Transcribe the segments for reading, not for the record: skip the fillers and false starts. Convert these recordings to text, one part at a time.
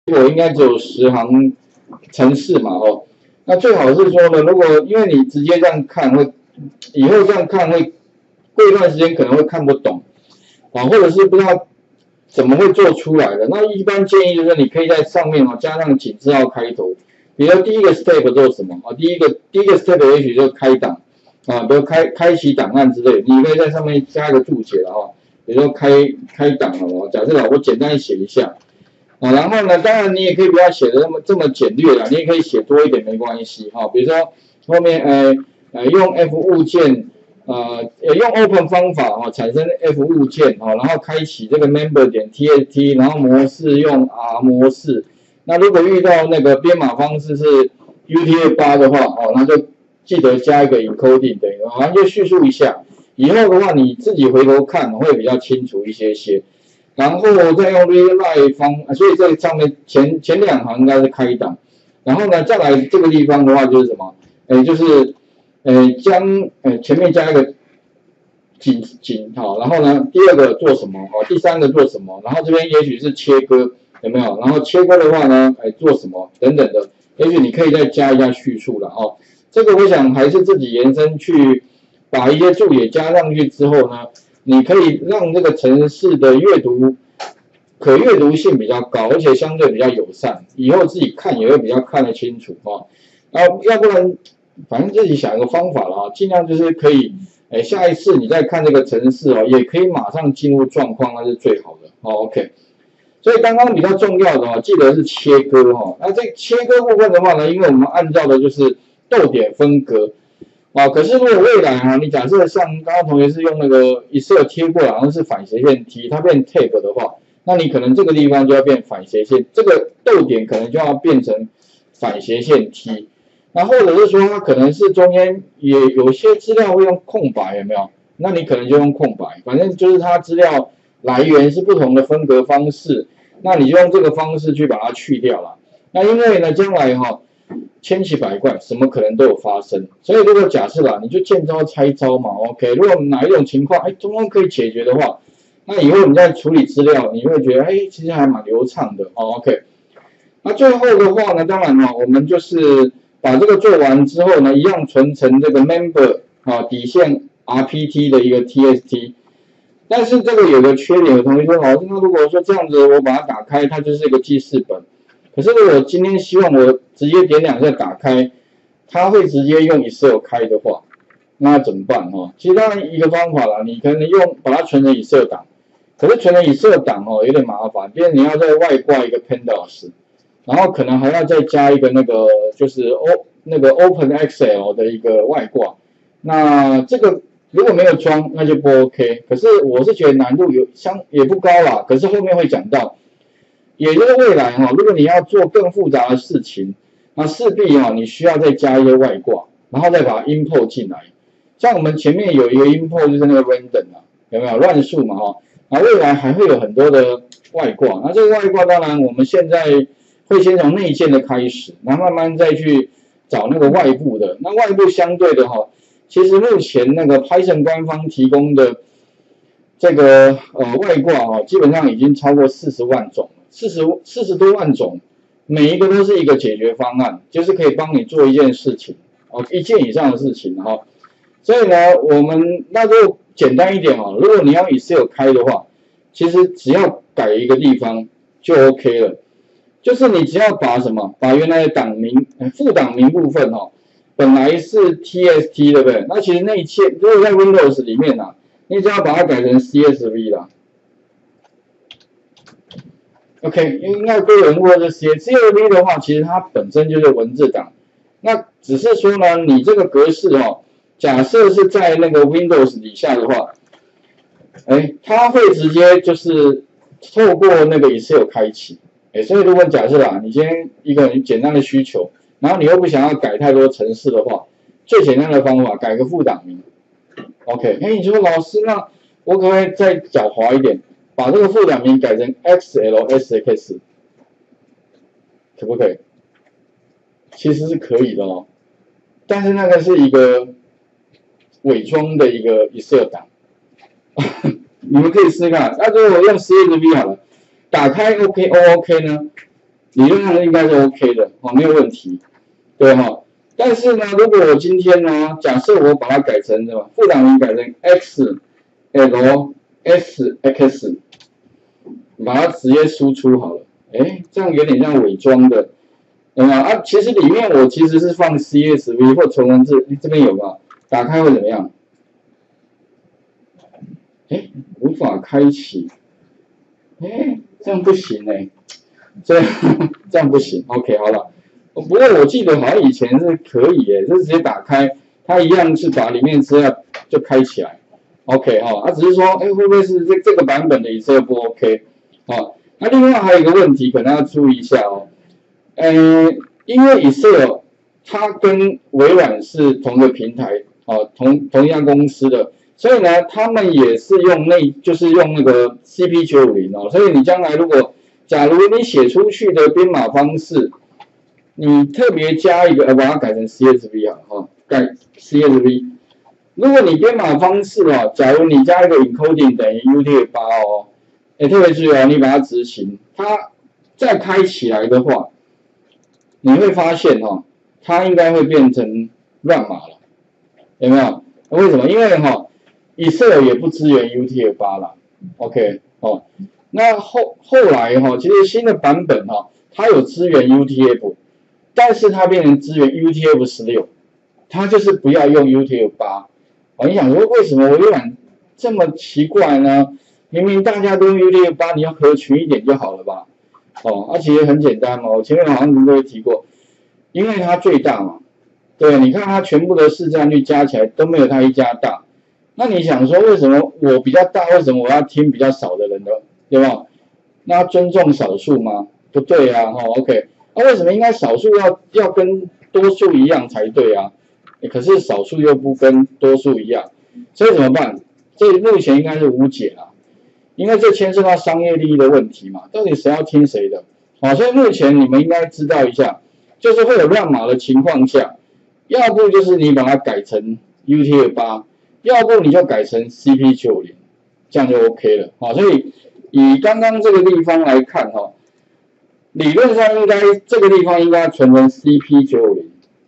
我应该只有10行程式嘛，哦，那最好是说呢，如果因为你直接这样看会，以后这样看会过一段时间可能会看不懂啊，或者是不知道怎么会做出来的。那一般建议就是你可以在上面加上井字号开头，比如说第一个 step 做什么啊？第一个 step 也许就开档啊，比如开启档案之类，你可以在上面加一个注解了哈，比如说开档了，假设我简单写一下。啊，然后呢，当然你也可以不要写的这么简略啦，你也可以写多一点没关系哈。比如说后面用 F 物件用 open 方法产生 F 物件然后开启这个 member 点 txt， 然后模式用 R 模式。那如果遇到那个编码方式是 UTF-8的话那就记得加一个 encoding 等于，反正就叙述一下。以后的话你自己回头看会比较清楚一些。然后再用 readline 方，所以这上面前2行应该是开档，然后呢再来这个地方的话就是什么？就是将前面加一个井好，然后呢第二个做什么？第三个做什么？然后这边也许是切割，有没有？然后切割的话呢，做什么等等的，也许你可以再加一下叙述了哦。这个我想还是自己延伸去把一些注解加上去之后呢。你可以让这个程式的可阅读性比较高，而且相对比较友善，以后自己看也会比较看得清楚然后要不然，反正自己想一个方法了尽量就是可以，下一次你再看这个程式也可以马上进入状况，那是最好的OK。所以刚刚比较重要的记得是切割那这切割部分的话呢，因为我们按照的就是逗点分隔。可是如果未来你假设像刚刚同学是用那个Excel贴过来，好像是反斜线 T， 它变 tab 的话，那你可能这个地方就要变反斜线，这个逗点可能就要变成反斜线 T。那或者是说它可能是中间也有些资料会用空白，有没有？那你可能就用空白，反正就是它资料来源是不同的分隔方式，那你就用这个方式去把它去掉了。那因为呢，将来千奇百怪，什么可能都有发生。所以如果假设你就见招拆招嘛 ，OK。如果哪一种情况，中间可以解决的话，那以后你在处理资料，你会觉得，其实还蛮流畅的，OK。那最后的话呢，当然我们就是把这个做完之后呢，一样存成这个 member 底线 RPT 的一个 TXT。但是这个有个缺点，有同学说，老师，那如果说这样子，我把它打开，它就是一个记事本。可是如果今天希望我直接点2下打开，它会直接用 Excel 开的话，那怎么办其实当然一个方法啦，你可能把它存成 Excel 档，可是存成 Excel 档有点麻烦，因为你要再外挂一个 Pandas， 然后可能还要再加一个那个就是那个 Open Excel 的一个外挂，那这个如果没有装那就不 OK。可是我是觉得难度也不高啦，可是后面会讲到。也就是未来如果你要做更复杂的事情，那势必你需要再加一些外挂，然后再把它 import 进来。像我们前面有一个 import 就是那个 random 有没有乱数嘛那未来还会有很多的外挂。那这个外挂当然我们现在会先从内建的开始，然后慢慢再去找那个外部的。那外部相对的其实目前那个 Python 官方提供的这个外挂基本上已经超过40万种。40多万种，每一个都是一个解决方案，就是可以帮你做一件事情1件以上的事情所以呢，我们那就简单一点如果你要 Excel 开的话，其实只要改一个地方就 OK 了，就是你只要把把原来的档名副档名部分本来是 TXT 对不对？那其实那一切如果在 Windows 里面你只要把它改成 CSV 啦。OK， 应该都有人过这些 CSV 的话，其实它本身就是文字档。那只是说呢，你这个格式假设是在那个 Windows 底下的话，它会直接就是透过那个 Excel 开启。所以如果假设你今天一个很简单的需求，然后你又不想要改太多程式的话，最简单的方法改个副档名。OK， 你说老师，那我可不可以再狡猾一点？把这个副档名改成 XLSX， 可不可以？其实是可以的但是那个是一个伪装的一个 Excel 档，你们可以试试看。那如果我用 CSV 好了，打开 OK 呢， 理论上应该是 OK 的，没有问题，对哈。但是呢，如果我今天呢，假设我把它改成什么，负档名改成 XLSX， 把它直接输出好了，这样有点像伪装的，其实里面我其实是放 CSV 或纯文字，这边有吗？打开会怎么样？无法开启，这样不行这样不行 ，OK 好了。不过我记得好像以前是可以就直接打开，它一样是把里面资料就开起来 ，OK 只是说，会不会是这个版本的 Excel 不 OK 那另外还有一个问题可能要注意一下因为 Excel 它跟微软是同个平台同一家公司的，所以呢，他们也是就是用那个 CP950所以你将来假如你写出去的编码方式，你特别加一个，把它改成 CSV 改 CSV。如果你编码方式假如你加一个 encoding 等于 UTF-8特别注意你把它执行，它再开起来的话，你会发现它应该会变成乱码了，有没有？为什么？因为Excel 也不支援 UTF-8啦 ，OK 那后来其实新的版本它有支援 UTF。但是它变成支援 UTF-16，它就是不要用 UTF-8。你想说为什么微软这么奇怪呢？明明大家都用 UTF-8，你要合群一点就好了吧？其实很简单嘛，我前面好像都会提过，因为它最大嘛，对，你看它全部的市占率加起来都没有它一家大。那你想说为什么我比较大，为什么我要听比较少的人的，对吧？那尊重少数吗？不对啊，OK。为什么应该少数要跟多数一样才对啊？可是少数又不跟多数一样，所以怎么办？这目前应该是无解啦，因为这牵涉到商业利益的问题嘛，到底谁要听谁的？所以目前你们应该知道一下，就是会有乱码的情况下，要不就是你把它改成 UTF-8，要不你就改成 CP950，这样就 OK 了所以以刚刚这个地方来看理论上应该这个地方应该存成 CP950。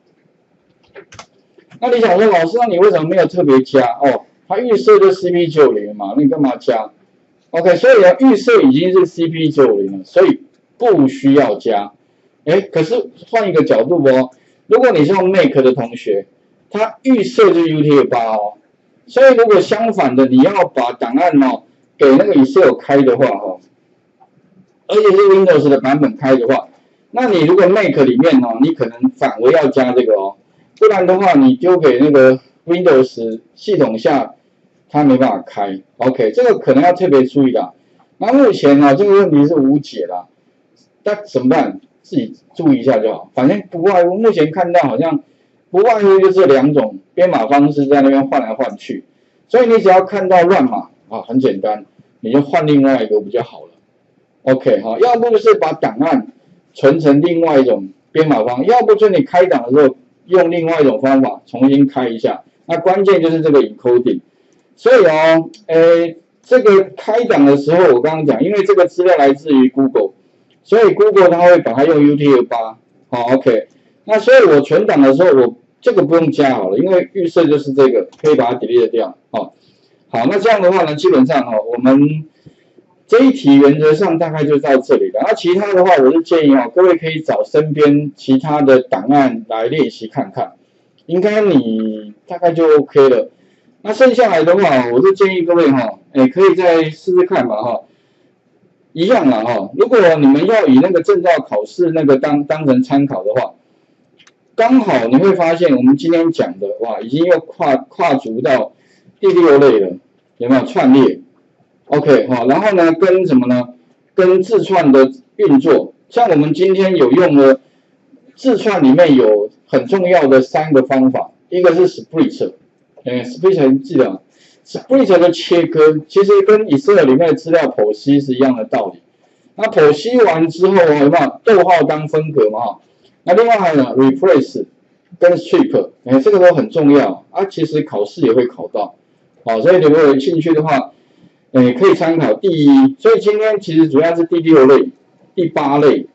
那你想说，老师，那你为什么没有特别加？它预设就 CP950嘛，那你干嘛加 ？OK， 所以预设已经是 CP950了，所以不需要加。可是换一个角度如果你是用 Mac 的同学，它预设就是 UTF-8所以如果相反的，你要把档案给那个 Excel 开的话而且是 Windows 的版本开的话，那你如果 Mac 里面你可能反而要加这个不然的话你丢给那个 Windows 系统下，它没办法开。OK， 这个可能要特别注意的。那目前这个问题是无解啦，那怎么办？自己注意一下就好。反正不外乎目前看到好像不外乎就是两种编码方式在那边换来换去，所以你只要看到乱码很简单，你就换另外一个不就好了。OK 要不就是把档案存成另外一种编码方，要不就你开档的时候用另外一种方法重新开一下。那关键就是这个 encoding， 所以这个开档的时候我刚刚讲，因为这个资料来自于 Google， 所以 Google 它会把它用 UTF-8， OK， 那所以我存档的时候我这个不用加好了，因为预设就是这个，可以把它 delete 掉好，那这样的话呢，基本上我们这一题原则上大概就到这里了。那其他的话，我是建议各位可以找身边其他的档案来练习看看，应该你大概就 OK 了。那剩下来的话，我是建议各位可以再试试看吧一样啦如果你们要以那个证照考试那个当成参考的话，刚好你会发现我们今天讲的已经又跨足到第6类了，有没有串列？ OK 然后呢，跟什么呢？跟字串的运作，像我们今天有用了字串里面有很重要的3个方法，一个是 split，split 记得 split 的切割，其实跟 Excel 里面的资料剖析是一样的道理。那剖析完之后有没有逗号当分隔嘛那另外还有呢 replace 跟 strip， 这个都很重要其实考试也会考到所以如果有兴趣的话可以参考所以今天其实主要是第6类、第8类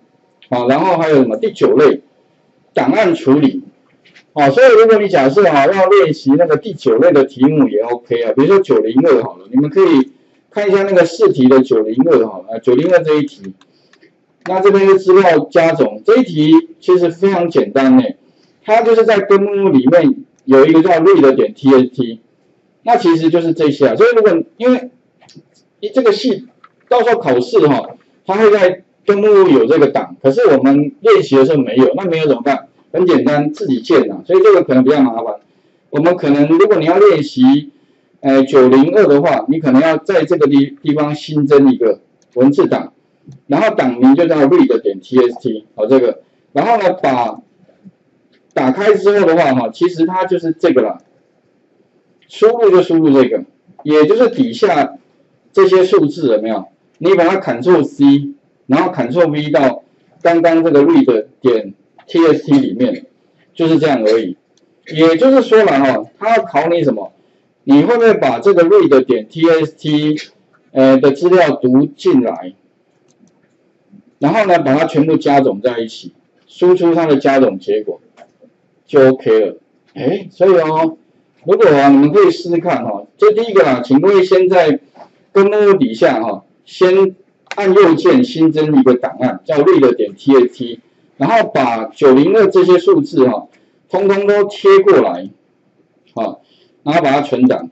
好，然后还有什么第9类档案处理。好，所以如果你假设要练习那个第9类的题目也 OK 啊，比如说902好了，你们可以看一下那个试题的902好了，902这一题。那这边是资料加总，这一题其实非常简单呢，它就是在根目录里面有一个叫 read.txt， 那其实就是这些啊。所以如果因为这个系到时候考试它会在根目录有这个档，可是我们练习的时候没有，那没有怎么办？很简单，自己建啊，所以这个可能比较麻烦。我们可能如果你要练习902的话，你可能要在这个地方新增一个文字档。然后档名就叫 read.txt， 这个，然后呢，打开之后的话，其实它就是这个啦，输入就输入这个，也就是底下这些数字有没有？你把它 Ctrl+C， 然后 Ctrl+V 到刚刚这个 read.txt 里面，就是这样而已。也就是说了它要考你什么？你会不会把这个 read.txt 的资料读进来？然后呢，把它全部加总在一起，输出它的加总结果，就 OK 了。所以如果你们可以试试看这第一个啦，请各位先在根目录底下先按右键新增一个档案，叫 read.txt， 然后把902这些数字通通都贴过来，然后把它存档。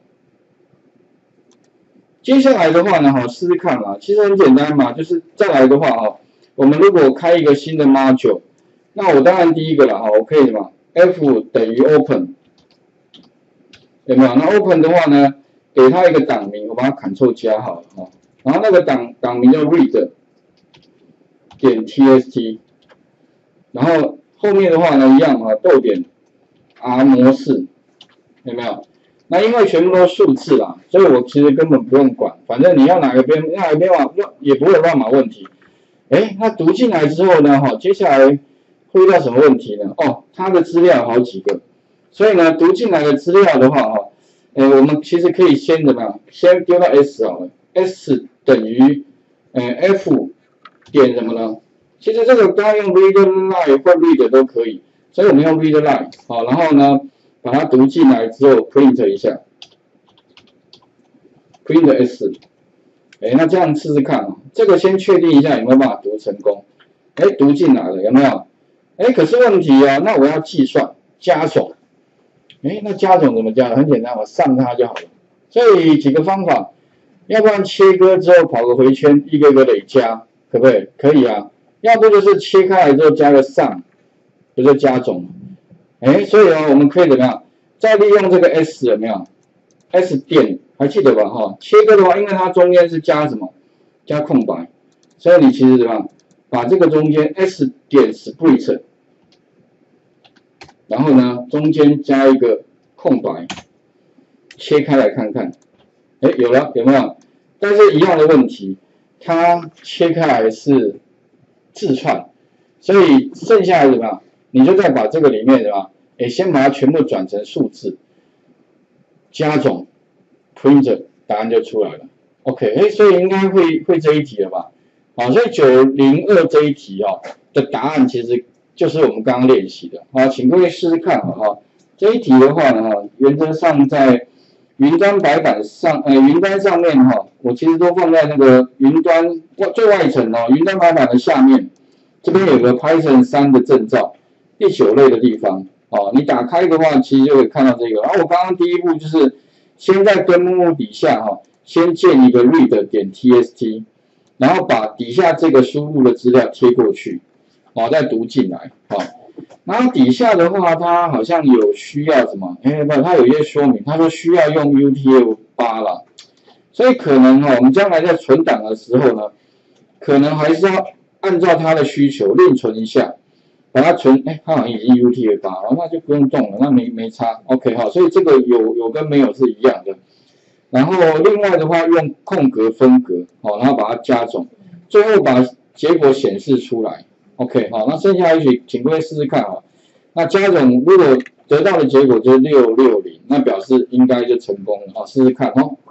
接下来的话呢，试试看啦，其实很简单嘛，就是再来的话我们如果开一个新的 module， 那我当然第一个啦我可以什么 F 等于 open， 有没有？那 open 的话呢，给它一个档名，我把它 Ctrl 加好了然后那个档名叫 read.txt， 然后后面的话呢一样逗点 R 模式，有没有？那因为全部都是数字啦，所以我其实根本不用管，反正你要哪一边也不会有乱码问题。那读进来之后呢，接下来会遇到什么问题呢？它的资料有好几个，所以呢，读进来的资料的话，我们其实可以先怎么样？先丢到 S 好了 ，S 等于F 点什么呢？其实这个刚刚用 readLine 或 read 都可以，所以我们用 readLine 然后呢，把它读进来之后 print 一下 ，print S。那这样试试看这个先确定一下有没有办法读成功。读进来了，有没有？可是问题那我要计算加总。那加总怎么加？很简单，我上它就好了。所以几个方法，要不然切割之后跑个回圈，一个个累加，可不可以？可以啊。要不就是切开来之后加个上，不就加总？所以我们可以怎么样？再利用这个 S 有没有 ？S 点。还记得吧？切割的话，因为它中间是加什么？加空白，所以你其实怎么样？把这个中间 S 点 split， 然后呢，中间加一个空白，切开来看看。有了，有没有？但是一样的问题，它切开来是字串，所以剩下来怎么样？你就再把这个里面对吧？先把它全部转成数字，加总。print 答案就出来了 ，OK， 所以应该会这一题了吧？所以902这一题的答案其实就是我们刚刚练习的，请各位试试看这一题的话呢原则上在云端白板上，云端上面我其实都放在那个云端最外层云端白板的下面，这边有个 Python 3的证照，第9类的地方你打开的话，其实就可以看到这个。然后我刚刚第一步就是。先在根目录底下先建一个 read.txt， 然后把底下这个输入的资料贴过去，再读进来，然后底下的话，它好像有需要什么？不，它有一些说明，它说需要用 UTF-8啦，所以可能我们将来在存档的时候呢，可能还是要按照它的需求另存一下。把它存，它好像已经 UTF-8了，那就不用动了，那没差 ，OK 所以这个有跟没有是一样的。然后另外的话用空格分隔，然后把它加总，最后把结果显示出来 ，OK 那剩下一请各位试试看那加总如果得到的结果就是660，那表示应该就成功了试试看